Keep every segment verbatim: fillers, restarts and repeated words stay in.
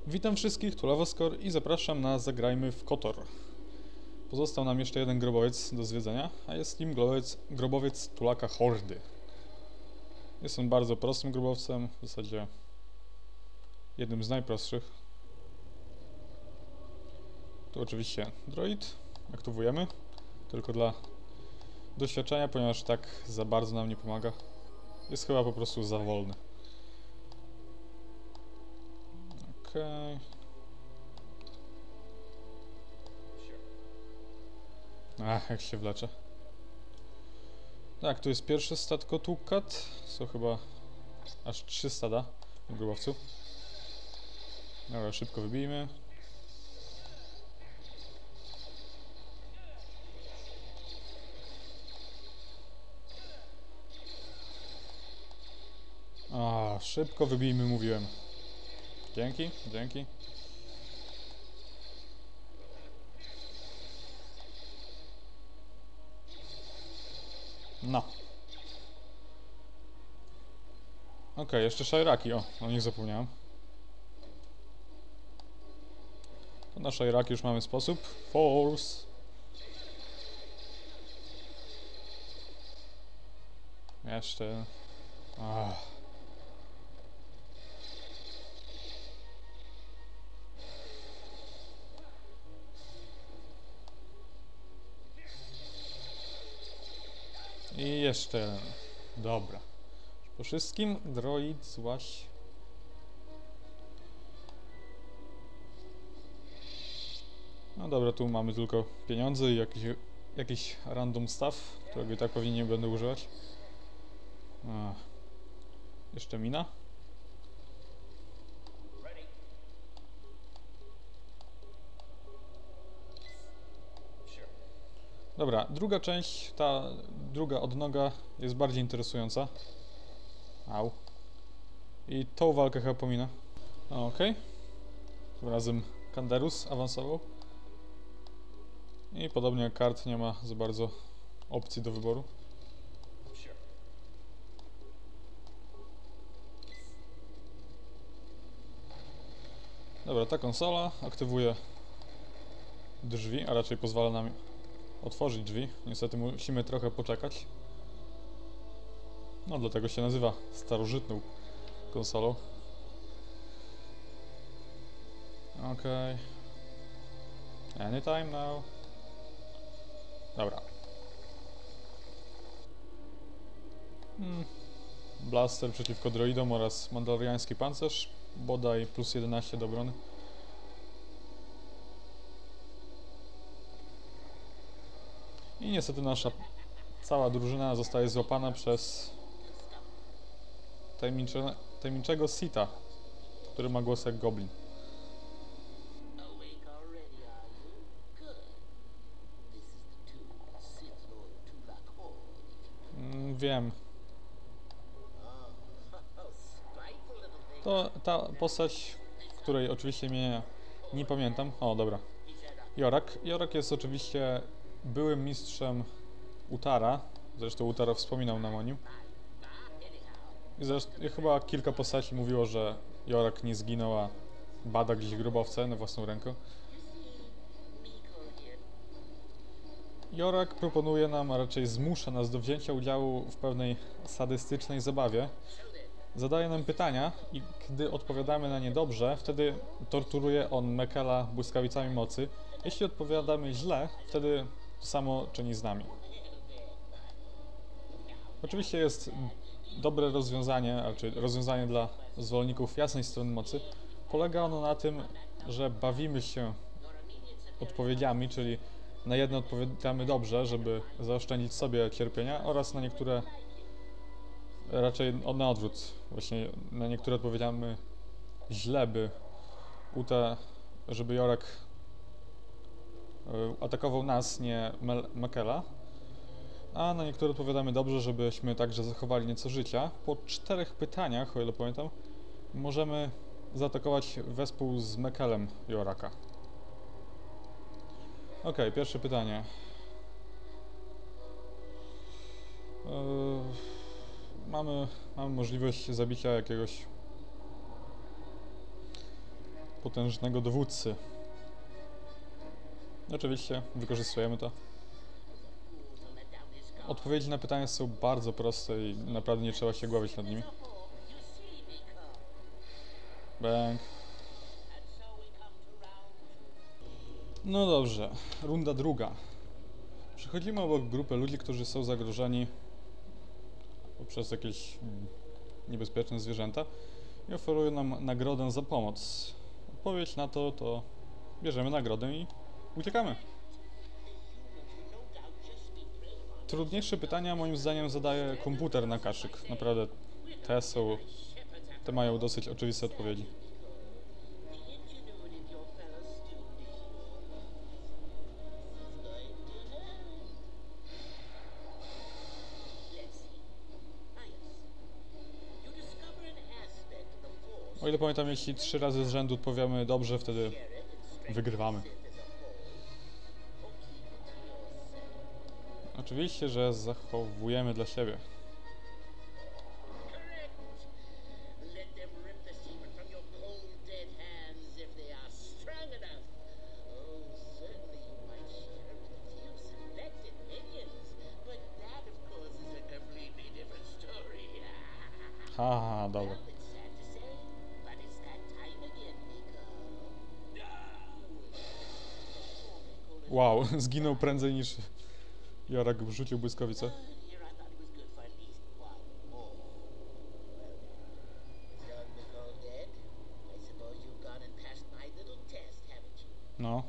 Witam wszystkich, tu Lavaskor i zapraszam na Zagrajmy w KOTOR. Pozostał nam jeszcze jeden grobowiec do zwiedzenia, a jest nim grobowiec, grobowiec Tulaka Hordy. Jest on bardzo prostym grobowcem, w zasadzie jednym z najprostszych. Tu oczywiście droid, aktywujemy, tylko dla doświadczenia, ponieważ tak za bardzo nam nie pomaga. Jest chyba po prostu za wolny. Okej. Okay. Ach, jak się wlecze. Tak, tu jest pierwsze statko Tukat. Są chyba aż trzy stada w grobowcu. Dobra, szybko wybijmy. A, szybko wybijmy, mówiłem. Dzięki, dzięki. No. Okej, okay, jeszcze szajraki, o, o nich zapomniałem. To na szajraki już mamy sposób. Force. Jeszcze. Ach. I jeszcze. Dobra. Po wszystkim droid złaś. No dobra, tu mamy tylko pieniądze i jakiś, jakiś random stuff, którego i tak pewnie nie będę używać. Ach. Jeszcze mina. Dobra, druga część, ta druga odnoga jest bardziej interesująca. Au. I tą walkę chyba pominę. Okej. Okay. Tym razem Kanderus awansował. I podobnie jak kart nie ma za bardzo opcji do wyboru. Dobra, ta konsola aktywuje drzwi, a raczej pozwala nam otworzyć drzwi. Niestety musimy trochę poczekać. No dlatego się nazywa starożytną konsolą. Okej. Okay. Anytime now. Dobra. Hmm. Blaster przeciwko droidom oraz mandaloriański pancerz. Bodaj plus jedenaście do obrony. I niestety nasza cała drużyna zostaje złapana przez tajemnicze, tajemniczego Sitha, który ma głos jak goblin. Mm, wiem. To ta postać, której oczywiście mnie nie pamiętam. O, dobra. Jorak. Jorak jest oczywiście byłym mistrzem Utara. Zresztą Utara wspominał nam o nim. I zresztą chyba kilka postaci mówiło, że Jorak nie zginął, a bada gdzieś grobowce na własną rękę. Jorak proponuje nam, a raczej zmusza nas do wzięcia udziału w pewnej sadystycznej zabawie. Zadaje nam pytania i gdy odpowiadamy na nie dobrze, wtedy torturuje on Mekela błyskawicami mocy. Jeśli odpowiadamy źle, wtedy to samo czyni z nami. Oczywiście jest dobre rozwiązanie, znaczy rozwiązanie dla zwolenników jasnej strony mocy. Polega ono na tym, że bawimy się odpowiedziami, czyli na jedne odpowiadamy dobrze, żeby zaoszczędzić sobie cierpienia, oraz na niektóre raczej na odwrót. Właśnie na niektóre odpowiedziamy źle, by Uta, żeby Jorak atakował nas, nie Mekela. A na niektóre odpowiadamy dobrze, żebyśmy także zachowali nieco życia. Po czterech pytaniach, o ile pamiętam, możemy zaatakować wespół z Mekelem Joraka. Ok, pierwsze pytanie. Yy, mamy, mamy możliwość zabicia jakiegoś potężnego dowódcy. Oczywiście wykorzystujemy to. Odpowiedzi na pytania są bardzo proste i naprawdę nie trzeba się głowić nad nimi. Bang. No dobrze, runda druga. Przechodzimy obok grupy ludzi, którzy są zagrożeni poprzez jakieś niebezpieczne zwierzęta i oferują nam nagrodę za pomoc. Odpowiedź na to to bierzemy nagrodę i uciekamy. Trudniejsze pytania moim zdaniem zadaje komputer na kaszyk. Naprawdę te są, te mają dosyć oczywiste odpowiedzi. O ile pamiętam, jeśli trzy razy z rzędu odpowiemy dobrze, wtedy wygrywamy. Oczywiście, że zachowujemy dla siebie. Haha, dobra. Wow, zginął prędzej niż Jorak wrzucił błyskowicę. No.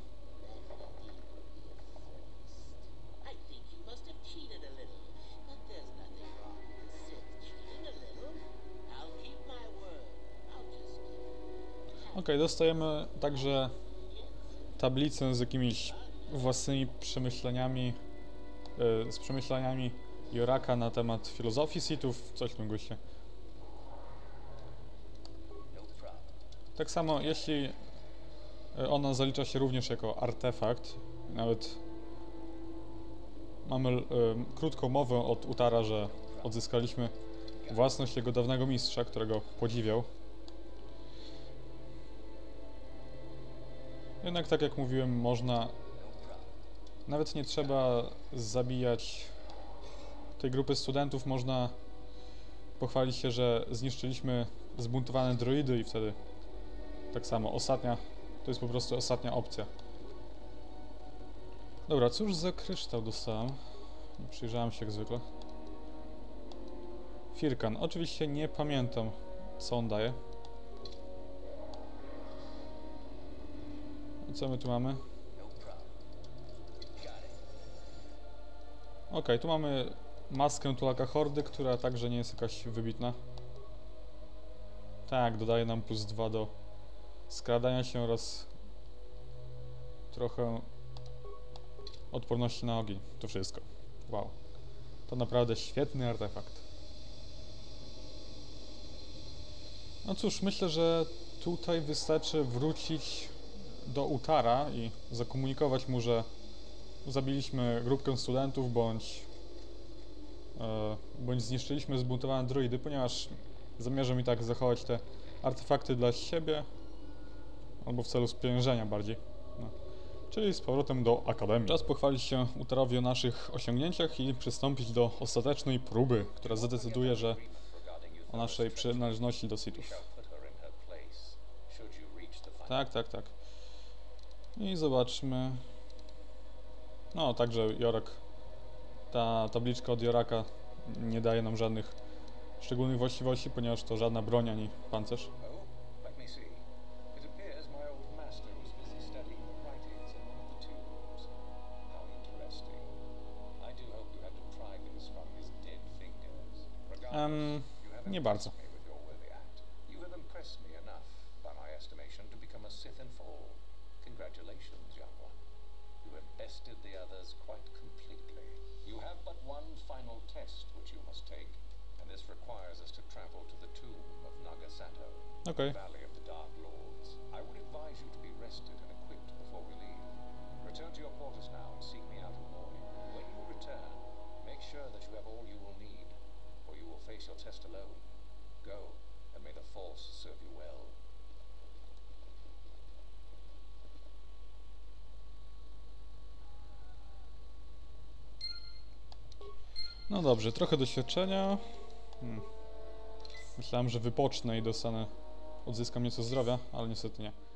Ok, dostajemy także tablicę z jakimiś własnymi przemyśleniami, yy, z przemyśleniami Joraka na temat filozofii Sithów, coś w tym guście. Tak samo, jeśli ona zalicza się również jako artefakt, nawet mamy yy, krótką mowę od Utara, że odzyskaliśmy własność jego dawnego mistrza, którego podziwiał. Jednak tak jak mówiłem, można, nawet nie trzeba zabijać tej grupy studentów, można pochwalić się, że zniszczyliśmy zbuntowane droidy i wtedy tak samo, ostatnia, to jest po prostu ostatnia opcja. Dobra, cóż za kryształ dostałem? Nie przyjrzałem się jak zwykle. Firkan, oczywiście nie pamiętam co on daje. Co my tu mamy? Ok, tu mamy maskę Tulaka Hordy, która także nie jest jakaś wybitna. Tak, dodaje nam plus dwa do skradania się oraz trochę odporności na ogień. To wszystko. Wow. To naprawdę świetny artefakt. No cóż, myślę, że tutaj wystarczy wrócić do Utara i zakomunikować mu, że zabiliśmy grupkę studentów, bądź e, bądź zniszczyliśmy zbuntowane droidy, ponieważ zamierzam i tak zachować te artefakty dla siebie, albo w celu spieniężenia bardziej. No. Czyli z powrotem do Akademii. Czas pochwalić się Utarowi o naszych osiągnięciach i przystąpić do ostatecznej próby, która zadecyduje, że o naszej przynależności do Sithów. Tak, tak, tak. I zobaczmy. No, także Jorak. Ta tabliczka od Joraka nie daje nam żadnych szczególnych właściwości, ponieważ to żadna broń ani pancerz. Um, nie bardzo. Okay. No dobrze, trochę doświadczenia. Hmm. Myślałem, że wypocznę i dostanę, odzyskam nieco zdrowia, ale niestety nie.